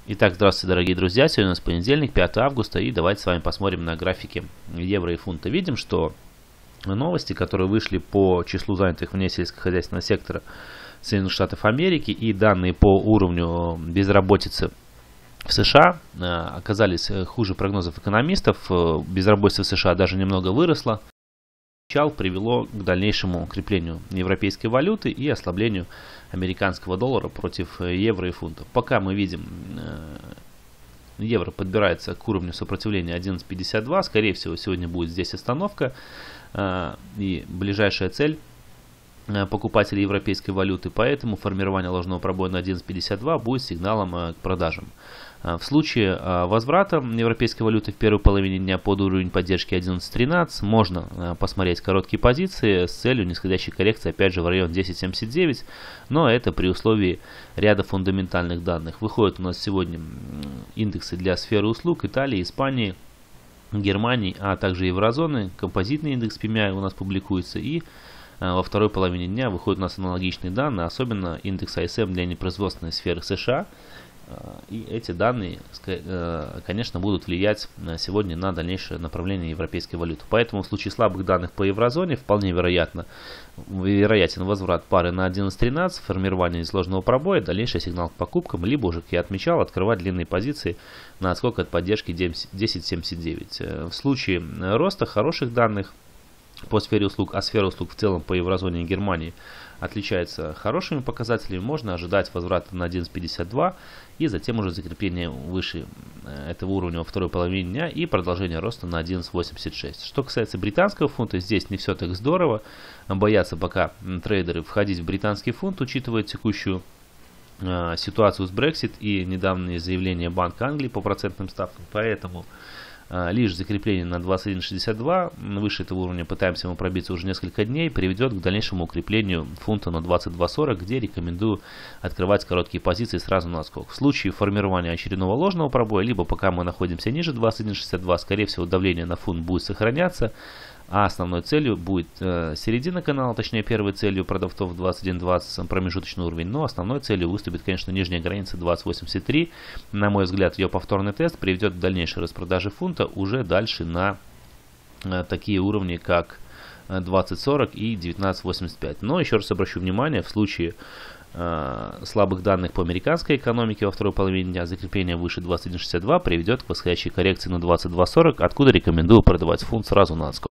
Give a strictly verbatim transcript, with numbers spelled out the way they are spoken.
Итак, здравствуйте, дорогие друзья. Сегодня у нас понедельник, пятое августа, и давайте с вами посмотрим на графики евро и фунта. Видим, что новости, которые вышли по числу занятых вне сельскохозяйственного сектора Соединенных Штатов Америки и данные по уровню безработицы в США оказались хуже прогнозов экономистов. Безработица в США даже немного выросла. Начало привело к дальнейшему укреплению европейской валюты и ослаблению американского доллара против евро и фунта. Пока мы видим, евро подбирается к уровню сопротивления одиннадцать пятьдесят два. Скорее всего, сегодня будет здесь остановка. И ближайшая цель покупателей европейской валюты. Поэтому формирование ложного пробоя на одиннадцать пятьдесят два будет сигналом к продажам. В случае возврата европейской валюты в первой половине дня под уровень поддержки одиннадцать тринадцать можно посмотреть короткие позиции с целью нисходящей коррекции опять же в район десять семьдесят девять, но это при условии ряда фундаментальных данных. Выходят у нас сегодня индексы для сферы услуг Италии, Испании, Германии, а также еврозоны. Композитный индекс пи эм ай у нас публикуется, и во второй половине дня выходят у нас аналогичные данные, особенно индекс ай эс эм для непроизводственной сферы США. И эти данные, конечно, будут влиять сегодня на дальнейшее направление европейской валюты. Поэтому в случае слабых данных по еврозоне вполне вероятно, вероятен возврат пары на одиннадцать тринадцать, формирование сложного пробоя, дальнейший сигнал к покупкам, либо уже, как я отмечал, открывать длинные позиции на отскок от поддержки десять семьдесят девять. В случае роста хороших данных по сфере услуг, а сфера услуг в целом по еврозоне и Германии отличается хорошими показателями, можно ожидать возврата на одиннадцать пятьдесят два и затем уже закрепление выше этого уровня во второй половине дня и продолжение роста на одиннадцать восемьдесят шесть. Что касается британского фунта, здесь не все так здорово. Боятся пока трейдеры входить в британский фунт, учитывая текущую э, ситуацию с Brexit и недавние заявления Банка Англии по процентным ставкам. Поэтому лишь закрепление на двадцать один шестьдесят два, выше этого уровня пытаемся мы пробиться уже несколько дней, приведет к дальнейшему укреплению фунта на двадцать два сорок, где рекомендую открывать короткие позиции сразу на отскок. В случае формирования очередного ложного пробоя, либо пока мы находимся ниже двадцать один шестьдесят два, скорее всего давление на фунт будет сохраняться, а основной целью будет э, середина канала, точнее первой целью продавцов двадцать один двадцать, промежуточный уровень, но основной целью выступит, конечно, нижняя граница двадцать восемьдесят три. На мой взгляд, ее повторный тест приведет к дальнейшей распродаже фунта уже дальше на э, такие уровни, как двадцать сорок и девятнадцать восемьдесят пять. Но еще раз обращу внимание, в случае э, слабых данных по американской экономике во второй половине дня, закрепление выше двадцать один шестьдесят два приведет к восходящей коррекции на двадцать два сорок, откуда рекомендую продавать фунт сразу на отскок.